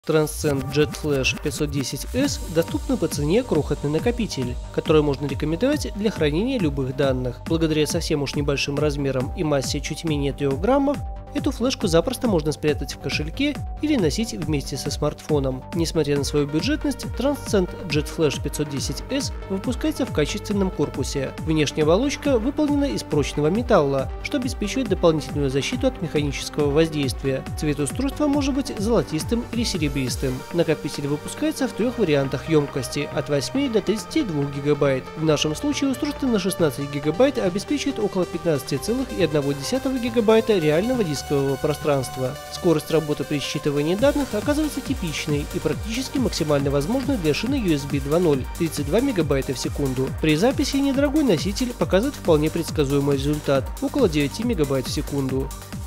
Transcend Jet Flash 510S доступный по цене крохотный накопитель, который можно рекомендовать для хранения любых данных. Благодаря совсем уж небольшим размерам и массе чуть менее 3 граммов, эту флешку запросто можно спрятать в кошельке или носить вместе со смартфоном. Несмотря на свою бюджетность, Transcend Jet Flash 510S выпускается в качественном корпусе. Внешняя оболочка выполнена из прочного металла, что обеспечивает дополнительную защиту от механического воздействия. Цвет устройства может быть золотистым или серебристым. Накопитель выпускается в 3 вариантах емкости – от 8 до 32 ГБ. В нашем случае устройство на 16 ГБ обеспечивает около 15,1 ГБ реального дискового пространства. Скорость работы при считывании данных оказывается типичной и практически максимально возможной для шины USB 2.0 – 32 МБ в секунду. При записи недорогой носитель показывает вполне предсказуемый результат – около 9 МБ в секунду.